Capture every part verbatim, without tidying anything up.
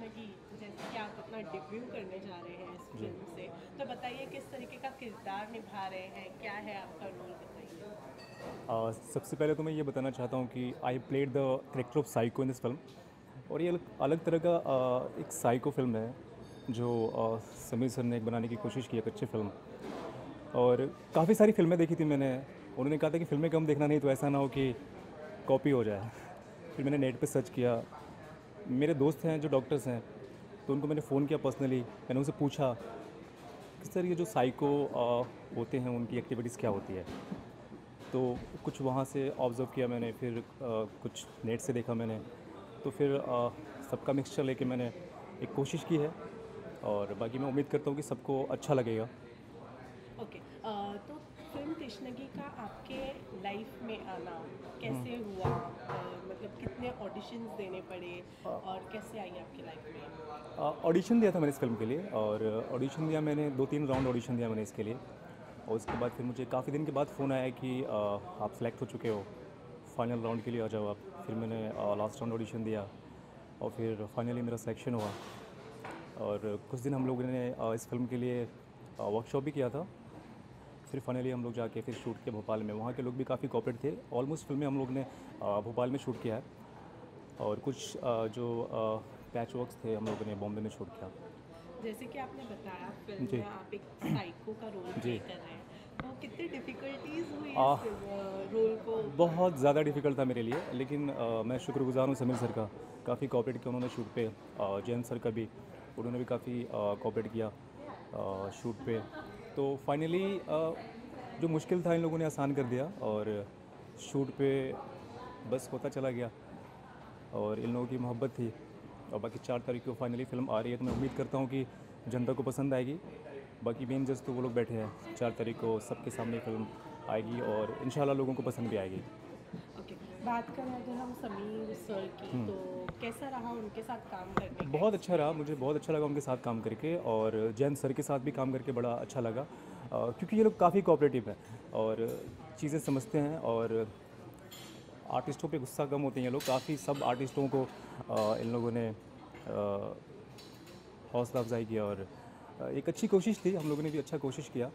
कृष्णगी, जैसे कि आप अपना डेब्यू करने जा रहे हैं इस फिल्म से, तो बताइए किस तरीके का किरदार निभा रहे हैं, क्या है आपका रोल, बताइए। अ, सबसे पहले तो मैं ये बताना चाहता हूँ कि I played the character of psycho in this film. और ये अलग अलग तरह का अ, एक साइको फिल्म है जो अ, समीर सर ने एक बनाने की कोशिश की, एक अच्छी फिल्म। और काफ़ी सारी फिल्में देखी थी मैंने। उन्होंने कहा था कि फिल्में कम देखना, नहीं तो ऐसा ना हो कि कॉपी हो जाए। फिर मैंने नेट पे सर्च किया। मेरे दोस्त हैं जो डॉक्टर्स हैं, तो उनको मैंने फ़ोन किया पर्सनली। मैंने उनसे पूछा कि सर ये जो साइको होते हैं उनकी एक्टिविटीज़ क्या होती है। तो कुछ वहाँ से ऑब्ज़र्व किया मैंने, फिर अ, कुछ नेट से देखा मैंने। तो फिर अ, सबका मिक्सचर लेके मैंने एक कोशिश की है। और बाकी मैं उम्मीद करता हूँ कि सबको अच्छा लगेगा। ओके, अ, तो फिल्म कृष्णगी का आपके लाइफ में आना कैसे हुआ? अ, मतलब कितने ऑडिशंस देने पड़े और कैसे आई आपकी लाइफ में? ऑडिशन दिया था मैंने इस फिल्म के लिए, और ऑडिशन दिया मैंने, दो तीन राउंड ऑडिशन दिया मैंने इसके लिए। और उसके बाद फिर मुझे काफ़ी दिन के बाद फ़ोन आया कि अ, आप सेलेक्ट हो चुके हो, फाइनल राउंड के लिए आ जाओ आप। फिर मैंने लास्ट राउंड ऑडिशन दिया और फिर फाइनली मेरा सिलेक्शन हुआ। और कुछ दिन हम लोगों ने अ, इस फिल्म के लिए वर्कशॉप भी किया था। फिर फाइनली हम लोग जाके फिर शूट किया भोपाल में। वहाँ के लोग भी काफ़ी कोऑपरेट थे। ऑलमोस्ट फिल्में हम लोग ने अ, भोपाल में शूट किया है। और कुछ अ, जो पैच वर्क्स थे हम लोगों ने बॉम्बे में शूट किया। जैसे कि आपने बताया फिल्म जी। में आप एक साइको का रोल प्ले जी। कर रहे हैं, तो कितनी डिफ़िकल्टीज़ हुई आ, इस रोल को? बहुत ज़्यादा डिफ़िकल्ट था मेरे लिए, लेकिन अ, मैं शुक्रगुज़ार हूँ समीर सर का। काफ़ी कोऑपरेट किया उन्होंने शूट पे। अ, जैन सर का भी, उन्होंने भी काफ़ी कोऑपरेट किया अ, शूट पे। तो फाइनली जो मुश्किल था इन लोगों ने आसान कर दिया, और शूट पे बस होता चला गया। और इन लोगों की मोहब्बत थी। और बाकी चार तारीख को फाइनली फ़िल्म आ रही है, तो मैं उम्मीद करता हूँ कि जनता को पसंद आएगी। बाकी मेन जज तो वो लोग बैठे हैं। चार तारीख को सबके सामने फ़िल्म आएगी और इंशाल्लाह लोगों को पसंद भी आएगी। ओके, बात करें अगर हम समीर सर की, तो कैसा रहा उनके साथ काम करने का बहुत अच्छा रहा, मुझे एक्सपीरियंस? बहुत अच्छा लगा उनके साथ काम करके। और जैन सर के साथ भी काम करके बड़ा अच्छा लगा, अ, क्योंकि ये लोग काफ़ी कोऑपरेटिव हैं और चीज़ें समझते हैं। और आर्टिस्टों पे गुस्सा कम होते हैं ये लोग। काफ़ी सब आर्टिस्टों को अ, इन लोगों ने अ, हौसला अफजाई किया। और अ, एक अच्छी कोशिश थी, हम लोगों ने भी अच्छा कोशिश किया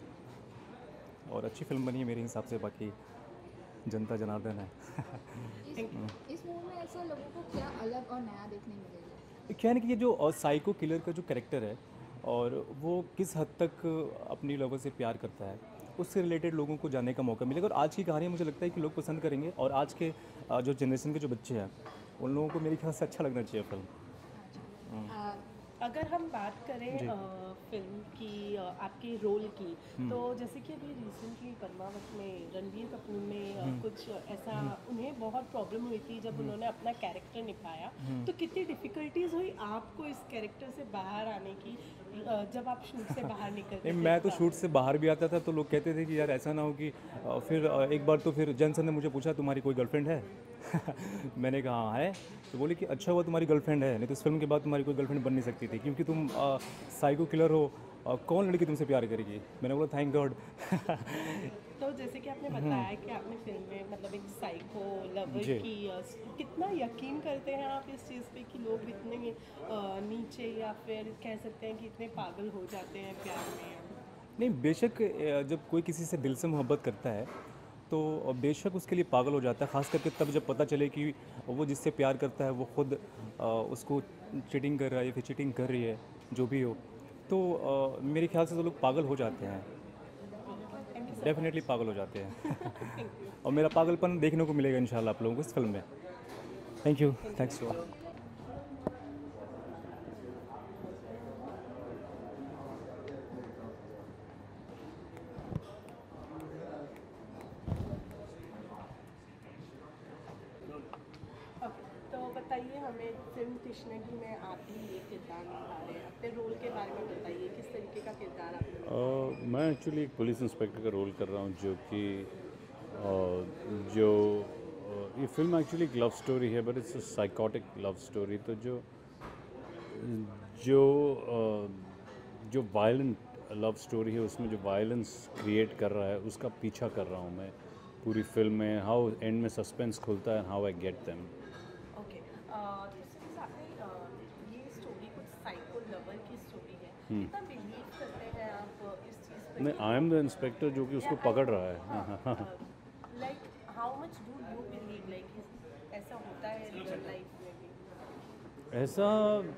और अच्छी फिल्म बनी है मेरे हिसाब से। बाकी जनता जनार्दन है। इस थैंक यू। इस मूवी में ऐसा लोगों को क्या अलग और नया देखने मिलेगा? क्या है ना कि ये जो साइको किलर का जो कैरेक्टर है, और वो किस हद तक अपनी लवर से प्यार करता है, उससे रिलेटेड लोगों को जानने का मौका मिलेगा। और आज की कहानी मुझे लगता है कि लोग पसंद करेंगे। और आज के अ, जो जनरेशन के जो बच्चे हैं, उन लोगों को मेरे ख्याल से अच्छा लगना चाहिए फिल्म। अच्छा। आ, अगर हम बात करें जी। अ, फिल्म की, अ, आपके रोल की, तो जैसे कि अभी रिसेंटली पद्मावत में रणबीर कपूर ने अ, कुछ ऐसा, उन्हें बहुत प्रॉब्लम हुई थी जब उन्होंने अपना कैरेक्टर निभाया, तो कितनी डिफ़िकल्टीज़ हुई आपको इस कैरेक्टर से बाहर आने की, अ, जब आप शूट से बाहर नहीं, निकलते थे मैं तो तब? शूट से बाहर भी आता था तो लोग कहते थे कि यार ऐसा ना हो कि अ, फिर अ, एक बार तो फिर जैन ने मुझे पूछा तुम्हारी कोई गर्लफ्रेंड है। मैंने कहा हाँ है। तो बोले कि अच्छा हुआ तुम्हारी गर्लफ्रेंड है, नहीं तो इस फिल्म के बाद तुम्हारी कोई गर्लफ्रेंड बन नहीं सकती थी, क्योंकि तुम साइको किलर हो। अ, कौन लड़की तुमसे प्यार करेगी। मैंने बोला थैंक गॉड। तो जैसे कि आपने बताया कि आपने फ़िल्म में मतलब एक साइको लवर जी। की, अ, स कितना यकीन करते हैं आप इस चीज़ पे कि लोग इतने अ, नीचे, या फिर कह सकते हैं कि इतने पागल हो जाते हैं प्यार में? नहीं, बेशक अ, जब कोई किसी से दिल से मोहब्बत करता है तो बेशक उसके लिए पागल हो जाता है। ख़ास करके तब जब पता चले कि वो जिससे प्यार करता है वो खुद अ, उसको चीटिंग कर रहा है या फिर चीटिंग कर रही है, जो भी हो। तो अ, मेरे ख्याल से तो लोग पागल हो जाते हैं। Okay, thank you so definitely much. पागल हो जाते हैं। Thank you. और मेरा पागलपन देखने को मिलेगा इंशाल्लाह आप लोगों को इस फिल्म में। Thank you. Thank thanks you. Too okay, तो बताइए हमें, फिल्म कृष्णगी में आप भी ये किरदार निभा रहे हैं, अपने रोल के बारे में बताइए, किस तरीके का किरदार आपने निभाया? अ, मैं एक्चुअली एक पुलिस इंस्पेक्टर का रोल कर रहा हूँ जो कि अ, जो अ, ये फिल्म एक्चुअली एक लव स्टोरी है, but it's a psychotic love story. तो जो जो अ, जो वायलेंट लव स्टोरी है उसमें जो वायलेंस क्रिएट कर रहा है उसका पीछा कर रहा हूँ मैं पूरी फिल्म में। हाउ एंड में सस्पेंस खुलता है, how I get them. Okay, uh, तो सिंस आपने अ, ये स्टोरी कुछ कितना बिलीव करते हैं आप इस चीज़ पे? नहीं, आई एम द इंस्पेक्टर जो कि उसको पकड़ रहा है। हाँ, हाँ, हाँ। Like how much do you believe like ऐसा होता है रियल लाइफ में भी? ऐसा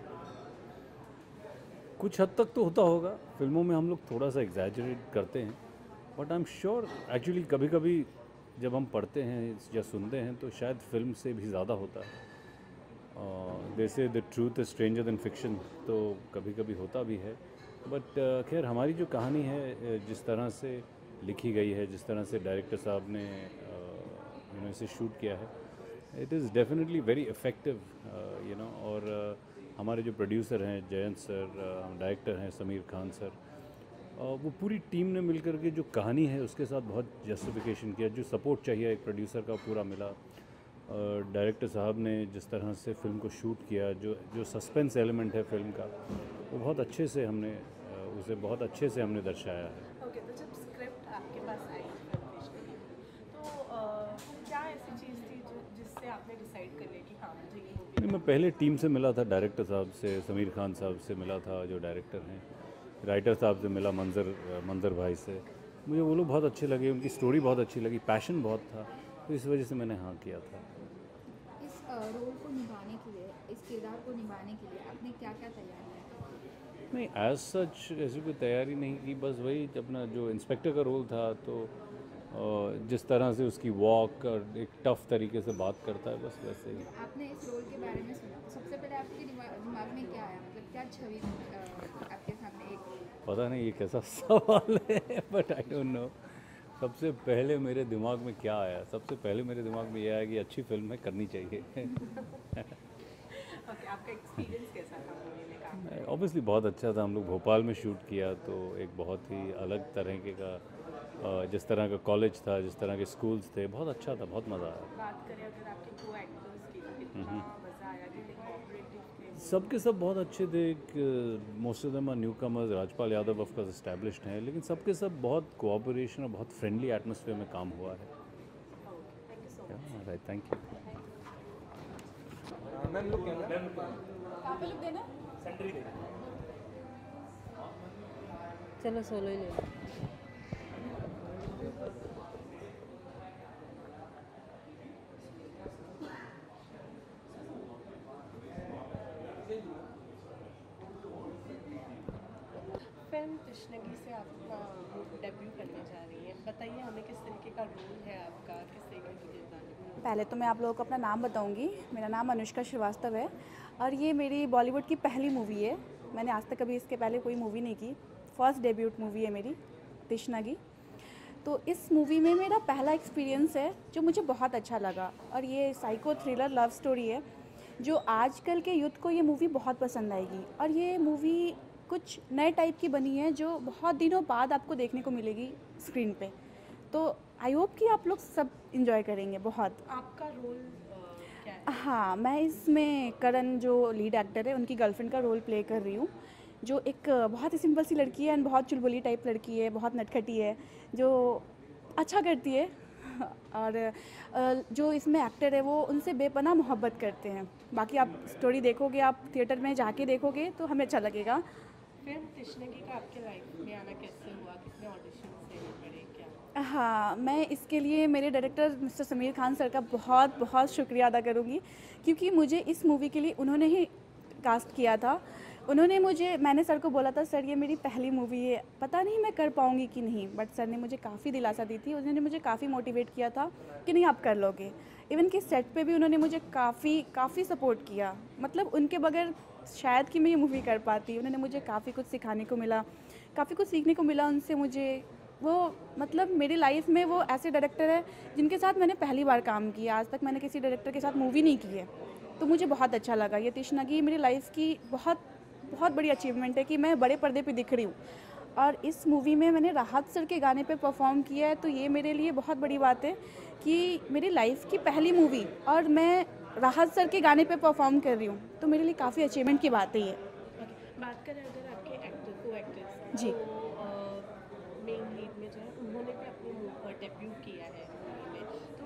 कुछ हद तक तो होता होगा, फिल्मों में हम लोग थोड़ा सा एग्जैजरेट करते हैं, but I am sure actually कभी कभी जब हम पढ़ते हैं या सुनते हैं तो शायद फिल्म से भी ज़्यादा होता है। जैसे the truth is stranger than fiction, तो कभी कभी होता भी है। बट खैर हमारी जो कहानी है, जिस तरह से लिखी गई है, जिस तरह से डायरेक्टर साहब ने यू नो इसे शूट किया है, it is definitely very effective you know. और uh, हमारे जो प्रोड्यूसर हैं जयंत सर, डायरेक्टर हैं समीर खान सर, uh, वो पूरी टीम ने मिलकर के जो कहानी है उसके साथ बहुत जस्टिफिकेशन किया। जो सपोर्ट चाहिए एक प्रोड्यूसर का पूरा मिला। डायरेक्टर uh, साहब ने जिस तरह से फिल्म को शूट किया, जो जो सस्पेंस एलिमेंट है फिल्म का, वो बहुत अच्छे से हमने uh, उसे बहुत अच्छे से हमने दर्शाया है। ओके, तो जब स्क्रिप्ट आपके पास आई तो अ, क्या ऐसी चीज़ थी जो जिससे आपने डिसाइड कर लिया कि हाँ मुझे ये मूवी? नहीं, मैं पहले टीम से मिला था, डायरेक्टर साहब से, समीर खान साहब से मिला था जो डायरेक्टर हैं, राइटर साहब से मिला, मंजर मंजर भाई से। मुझे वो लोग बहुत अच्छे लगे, उनकी स्टोरी बहुत अच्छी लगी, पैशन बहुत था, तो इस वजह से मैंने हाँ किया था। इस रोल को निभाने के लिए, इस किरदार को निभाने के लिए आपने क्या क्या तैयारी की? नहीं, एज सच ऐसी कोई तैयारी नहीं की, बस वही अपना जो इंस्पेक्टर का रोल था, तो अ, जिस तरह से उसकी वॉक और एक टफ तरीके से बात करता है, बस वैसे ही। आपने इस रोल के बारे में सुना, सबसे पहले आपके दिमाग दिमाग में क्या आया, मतलब क्या छवि अ, आपके सामने एक? पता नहीं ये कैसा सवाल है, बट आई डोंट नो सबसे पहले मेरे दिमाग में क्या आया। सबसे पहले मेरे दिमाग में ये आया कि अच्छी फिल्म है, करनी चाहिए। ओके, आपका एक्सपीरियंस कैसा था मूवी में काम? ऑब्वियसली बहुत अच्छा था। हम लोग भोपाल में शूट किया, तो एक बहुत ही अलग तरह के का अ, जिस तरह का कॉलेज था, जिस तरह के स्कूल्स थे, बहुत अच्छा था, बहुत मज़ा आया। बात करें अगर आपके को एक्टर्स की, तो कितना मज़ा आया कि कोऑपरेटिव थे? सबके सब बहुत अच्छे थे। Most of them are newcomers. Rajpal Yadav of course established हैं, लेकिन सबके सब बहुत कोऑपरेशन और बहुत फ्रेंडली एटमॉस्फेयर में काम हुआ है। Thank you so much. Right, thank you. चलो सोलो ही ले लो। फिल्म कृष्णगी से आप डेब्यू करने जा रही हैं, बताइए हमें किस तरीके का रोल है आपका, किस तरीके की किरदार है? पहले तो मैं आप लोगों को अपना नाम बताऊंगी। मेरा नाम अनुष्का श्रीवास्तव है और ये मेरी बॉलीवुड की पहली मूवी है। मैंने आज तक कभी इसके पहले कोई मूवी नहीं की, फर्स्ट डेब्यूट मूवी है मेरी कृष्णगी। तो इस मूवी में मेरा पहला एक्सपीरियंस है जो मुझे बहुत अच्छा लगा, और ये साइको थ्रिलर लव स्टोरी है जो आजकल के यूथ को ये मूवी बहुत पसंद आएगी। और ये मूवी कुछ नए टाइप की बनी है जो बहुत दिनों बाद आपको देखने को मिलेगी स्क्रीन पे। तो आई होप कि आप लोग सब इंजॉय करेंगे बहुत। आपका रोल क्या है? हाँ, मैं इसमें करण जो लीड एक्टर है उनकी गर्लफ्रेंड का रोल प्ले कर रही हूँ, जो एक बहुत ही सिंपल सी लड़की है एंड बहुत चुलबुली टाइप लड़की है, बहुत नटखटी है, जो अच्छा करती है। और जो इसमें एक्टर है वो उनसे बेपनाह मोहब्बत करते हैं। बाकी आप स्टोरी देखोगे, आप थिएटर में जाके देखोगे तो हमें अच्छा लगेगा। फिल्म कृष्णगी का आपके लाइफ में आना कैसे हुआ, कितने ऑडिशन से पड़े, क्या? हाँ, मैं इसके लिए मेरे director mister Sameer Khan sir का बहुत बहुत शुक्रिया अदा करूँगी, क्योंकि मुझे इस मूवी के लिए उन्होंने ही कास्ट किया था। उन्होंने मुझे, मैंने सर को बोला था सर ये मेरी पहली मूवी है, पता नहीं मैं कर पाऊँगी कि नहीं, बट सर ने मुझे काफ़ी दिलासा दी थी। उन्होंने मुझे काफ़ी मोटिवेट किया था कि नहीं आप कर लोगे। इवन कि सेट पे भी उन्होंने मुझे काफ़ी काफ़ी सपोर्ट किया। मतलब उनके बगैर शायद कि मैं ये मूवी कर पाती। उन्होंने मुझे काफ़ी कुछ सिखाने को मिला, काफ़ी कुछ सीखने को मिला उनसे मुझे। वो मतलब मेरी लाइफ में वो ऐसे डायरेक्टर है जिनके साथ मैंने पहली बार काम किया। आज तक मैंने किसी डायरेक्टर के साथ मूवी नहीं की है, तो मुझे बहुत अच्छा लगा। ये कृष्णगी मेरी लाइफ की बहुत बहुत बड़ी अचीवमेंट है कि मैं बड़े पर्दे पे दिख रही हूँ। और इस मूवी में मैंने राहत सर के गाने पे परफॉर्म किया है, तो ये मेरे लिए बहुत बड़ी बात है कि मेरी लाइफ की पहली मूवी और मैं राहत सर के गाने पे परफॉर्म कर रही हूँ, तो मेरे लिए काफ़ी अचीवमेंट की बात है ये। बात करें अगर आपके एक्टर को एक्ट्रेस जी। मेन लीड में जो है उन्होंने भी अपनी डेब्यू किया है मूवी में, तो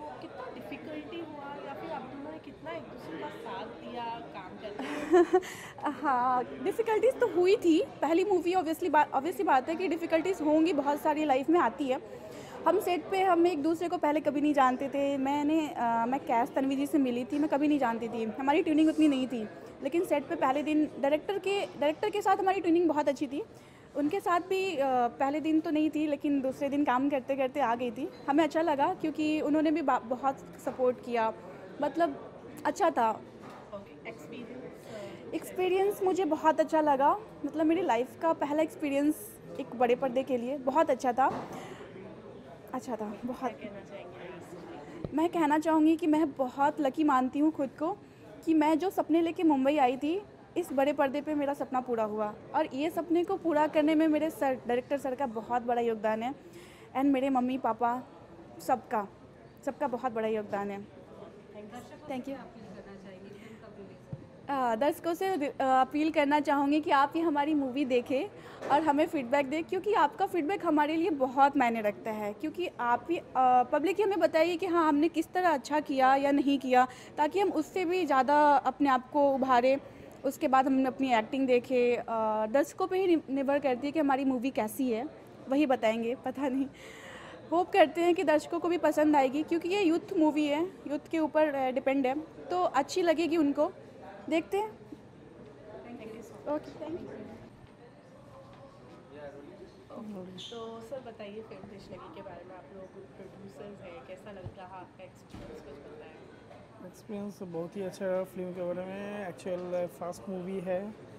तो कितना डिफिकल्टी हुआ या फिर आप दोनों ने कितना एक दूसरे का साथ दिया काम करने में? हाँ, डिफ़िकल्टीज़ तो हुई थी। पहली मूवी ऑब्वियसली बात ऑब्वियसली बात है कि डिफ़िकल्टीज़ होंगी, बहुत सारी लाइफ में आती है। हम सेट पे हम एक दूसरे को पहले कभी नहीं जानते थे। मैंने अ, मैं कैश तन्वी जी से मिली थी, मैं कभी नहीं जानती थी, हमारी ट्यूनिंग उतनी नहीं थी। लेकिन सेट पे पहले दिन डायरेक्टर के डायरेक्टर के साथ हमारी ट्यूनिंग बहुत अच्छी थी। उनके साथ भी अ, पहले दिन तो नहीं थी, लेकिन दूसरे दिन काम करते करते आ गई थी। हमें अच्छा लगा क्योंकि उन्होंने भी बा- बहुत सपोर्ट किया, मतलब अच्छा था। ओके, एक्सपीरियंस एक्सपीरियंस मुझे बहुत अच्छा लगा, मतलब मेरी लाइफ का पहला एक्सपीरियंस एक बड़े पर्दे के लिए बहुत अच्छा था, अच्छा था बहुत। कहना चाहेंगे इसके? मैं कहना चाहूँगी कि मैं बहुत लकी मानती हूँ खुद को कि मैं जो सपने लेके मुंबई आई थी, इस बड़े पर्दे पे मेरा सपना पूरा हुआ। और ये सपने को पूरा करने में मेरे सर डायरेक्टर सर का बहुत बड़ा योगदान है, एंड मेरे मम्मी पापा सबका सबका बहुत बड़ा योगदान है। Thank you. अ, दर्शकों से अ, अपील करना चाहूँगी कि आप ये हमारी मूवी देखें और हमें फीडबैक दें, क्योंकि आपका फीडबैक हमारे लिए बहुत मायने रखता है। क्योंकि आप ही पब्लिक ही हमें बताइए कि हाँ हमने किस तरह अच्छा किया या नहीं किया, ताकि हम उससे भी ज़्यादा अपने आप को उभारें। उसके बाद हम अपनी एक्टिंग देखें। अ, दर्शकों पे ही नि- निर्भर करती है कि हमारी मूवी कैसी है, वही बताएंगे, पता नहीं। होप करते हैं कि दर्शकों को भी पसंद आएगी, क्योंकि ये यूथ मूवी है, यूथ के ऊपर डिपेंड है, तो अच्छी लगेगी उनको। देखते हैं। Okay, thank you. तो सर बताइए फिल्म कृष्णगी के बारे में, आप लोग प्रोड्यूसर्स हैं, कैसा लग रहा आपका एक्सपीरियंस, कुछ बताएं? एक्सपीरियंस बहुत ही अच्छा रहा फिल्म के बारे में। एक्चुअल फास्ट मूवी है,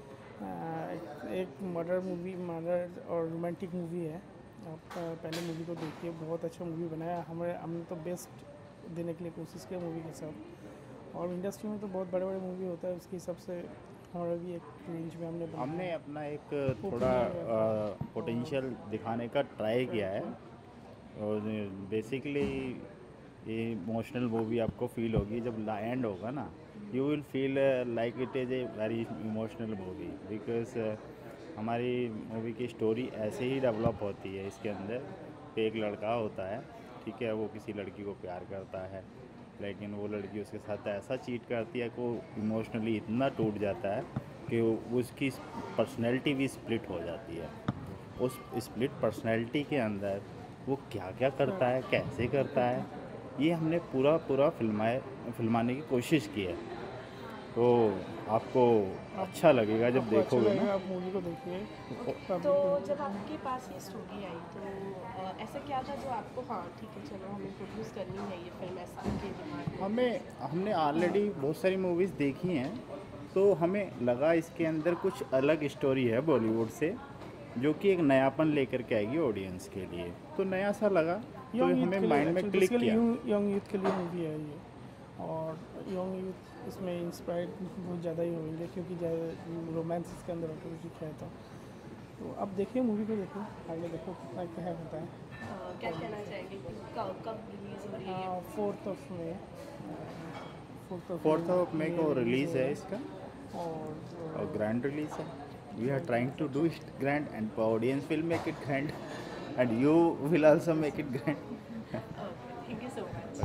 अ, एक मर्डर मूवी मर्डर और रोमांटिक मूवी है। आप अ, पहले मूवी को देखिए, बहुत अच्छा मूवी बनाया। हमें हमने तो बेस्ट देने के लिए कोशिश की मूवी के साथ। और इंडस्ट्री में तो बहुत बड़े बड़े मूवी होता है, उसके हिसाब से हमारा भी एक रेंज में हमने बनाया। हमने अपना एक थोड़ा पोटेंशियल दिखाने का ट्राई किया है। और बेसिकली ये इमोशनल मूवी आपको फील होगी जब एंड होगा ना, you will feel like it is a very emotional movie, because हमारी मूवी की स्टोरी ऐसे ही डेवलप होती है। इसके अंदर एक लड़का होता है, ठीक है, वो किसी लड़की को प्यार करता है, लेकिन वो लड़की उसके साथ ऐसा चीट करती है कि वो इमोशनली इतना टूट जाता है कि वो उसकी पर्सनैलिटी भी स्प्लिट हो जाती है। उस स्प्लिट पर्सनैलिटी के अंदर वो क्या क्या करता है, कैसे करता है, ये हमने पूरा पूरा फिल्माए फिल्माने की कोशिश की है। तो आपको अच्छा लगेगा जब आपको अच्छा देखोगे ना। लगेगा, आप मूवी को देखिए। तो जब आपके पास ये स्टोरी आई तो अ, ऐसा क्या था जो आपको, हाँ ठीक है चलो हमें प्रोड्यूस करनी है ये फिल्म, ऐसा आपके दिमाग में? हमें हमने ऑलरेडी बहुत सारी मूवीज़ देखी हैं, तो हमें लगा इसके अंदर कुछ अलग स्टोरी है बॉलीवुड से, जो कि एक नयापन लेकर के आएगी ऑडियंस के लिए। तो नया सा लगा, तो यंग यूथ हमें के लिए माइंड में क्लिक किया। यंग यूथ के लिए मूवी है ये, और यंग यूथ इसमें इंस्पायर्ड बहुत ज़्यादा ही होंगे, क्योंकि ज़्यादा रोमांस इसके अंदर ऑटोमेटिक है। तो तो अब देखिए, मूवी को देखो, आगे देखो कितना क्या होता है। अ, क्या कहना चाहेंगे कि कब कब रिलीज हो रही है? Fourth of May fourth of fourth of May को रिलीज़ है इसका, और और ग्रैंड रिलीज है। We are trying to do it grand and audience will make it grand and you will also make it grand. Thank you so much.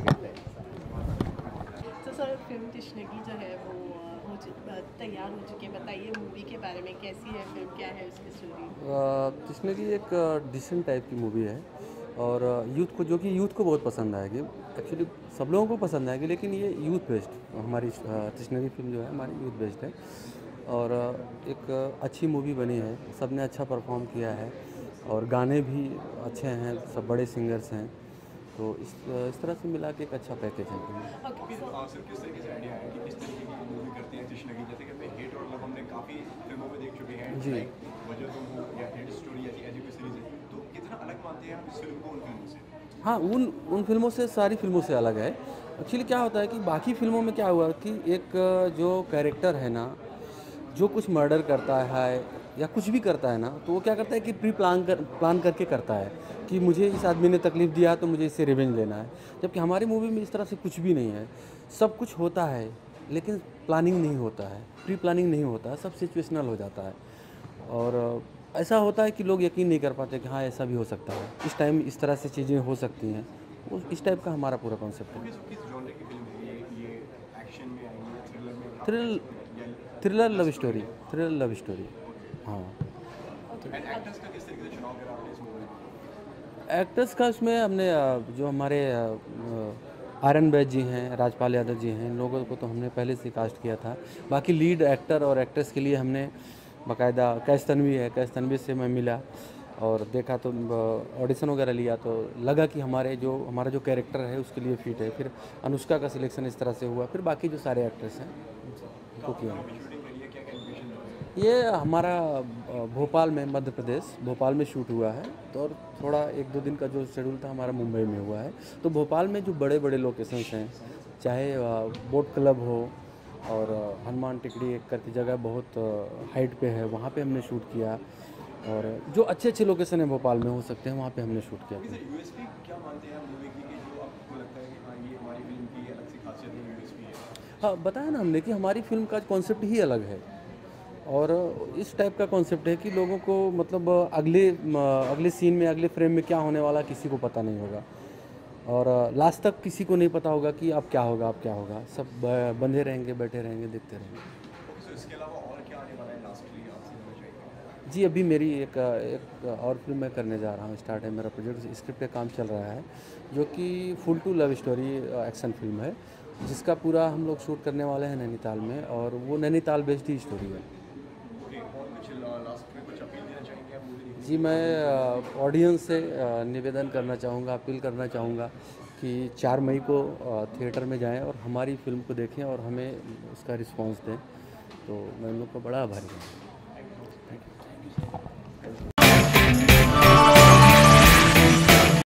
तो sir film Krishnagi जो है वो अ, हो चु- अ, तैयार हो चुकी है, बताइए मूवी के बारे में, कैसी है फिल्म, क्या है उसकी स्टोरी? कृष्णगी एक डिसेंट टाइप की मूवी है, और यूथ को, जो कि यूथ को बहुत पसंद आएगी। एक्चुअली सब लोगों को पसंद आएगी, लेकिन ये यूथ बेस्ड हमारी कृष्णगी फिल्म जो है हमारी यूथ बेस्ड है। और एक अच्छी मूवी बनी है, सब ने अच्छा परफॉर्म किया है, और गाने भी अच्छे हैं, सब बड़े सिंगर्स हैं। तो इस इस तरह से मिला के एक अच्छा पैकेज है। ओके सो सर किस तरीके से आइडिया है कि किस तरीके की मूवी करती है कृष्णगी? जैसे कि हमने हिट और लव हमने काफ़ी फिल्मों में देख चुके हैं, जी। लाइक वजह तुम हो या हिट स्टोरी ऐसी ऐसी कोई सीरीज है, तो कितना अलग मानते हैं आप इस फिल्म को उन फिल्मों से? हाँ, उन उन फिल्मों से, सारी फिल्मों से अलग है। एक्चुअली क्या होता है कि बाकी फिल्मों में क्या हुआ कि एक जो कैरेक्टर है ना, जो कुछ मर्डर करता है या कुछ भी करता है ना, तो वो क्या करता है कि प्री प्लान कर प्लान करके करता है कि मुझे इस आदमी ने तकलीफ़ दिया तो मुझे इससे रिवेंज लेना है। जबकि हमारी मूवी में इस तरह से कुछ भी नहीं है, सब कुछ होता है लेकिन प्लानिंग नहीं होता है, प्री प्लानिंग नहीं होता है, सब सिचुएशनल हो जाता है। और ऐसा होता है कि लोग यकीन नहीं कर पाते कि हाँ ऐसा भी हो सकता है, इस टाइम इस तरह से चीज़ें हो सकती हैं, उस इस टाइप का हमारा पूरा कॉन्सेप्ट है। किस किस जॉनर की फिल्म है ये? ये एक्शन में आएगी या थ्रिलर में? Thrill thriller love story, thriller love story. हाँ, एंड एक्टर्स का किस तरीके से चुनाव करा आपने इस मूवी में? एक्टर्स का उसमें हमने अ, जो हमारे आर्यन वैद जी हैं, राजपाल यादव जी हैं, इन लोगों को तो हमने पहले से कास्ट किया था। बाकी लीड एक्टर और एक्ट्रेस के लिए हमने बाकायदा कैश तन्वी है, कैश तन्वी से मैं मिला और देखा तो ऑडिशन वगैरह लिया तो लगा कि हमारे जो हमारा जो कैरेक्टर है उसके लिए फिट है। फिर अनुष्का का सिलेक्शन इस तरह से हुआ। फिर बाकी जो सारे एक्ट्रेस हैं उनको किया। ये हमारा अ, भोपाल में, मध्य प्रदेश भोपाल में शूट हुआ है। तो और थोड़ा एक दो दिन का जो शेड्यूल था हमारा मुंबई में हुआ है। तो भोपाल में जो बड़े बड़े लोकेशंस हैं, चाहे अ, बोट क्लब हो और अ, हनुमान टिकड़ी एक करके जगह बहुत हाइट पे है, वहाँ पे हमने शूट किया। और जो अच्छे अच्छे लोकेशन है भोपाल में हो सकते हैं वहाँ पे हमने शूट किया। सर यूएसपी क्या मानते हैं आप मूवी की कि जो आपको लगता है कि हाँ ये हमारी फिल्म की अलग सी खासियत है, यूएसपी है? हाँ, बताया ना हमने कि हमारी फिल्म का कॉन्सेप्ट ही अलग है और इस टाइप का कॉन्सेप्ट है कि लोगों को मतलब अगले अगले सीन में, अगले फ्रेम में क्या होने वाला किसी को पता नहीं होगा और लास्ट तक किसी को नहीं पता होगा कि अब क्या होगा, अब क्या होगा। सब ब- बंधे रहेंगे, बैठे रहेंगे, देखते रहेंगे। ओके, सो इसके अलावा और क्या आने वाला है लास्टली आपसे जानना चाहिए? जी, अभी मेरी एक एक और फिल्म मैं करने जा रहा हूँ, स्टार्ट है मेरा प्रोजेक्ट, स्क्रिप्ट पे काम चल रहा है जो कि full to love story action film है, जिसका पूरा हम लोग शूट करने वाले हैं नैनीताल में और वो नैनीताल बेस्ड ही स्टोरी है। ओके, और कुछ लास्ट में कुछ अपील देना चाहेंगे आप मूवी देखने? जी, मैं ऑडियंस से अ, निवेदन करना चाहूँगा, अपील करना चाहूँगा कि चार मई को अ, थिएटर में जाएं और हमारी फिल्म को देखें और हमें उसका रिस्पांस दें। तो मैं उन लोग का बड़ा आभारी हूँ।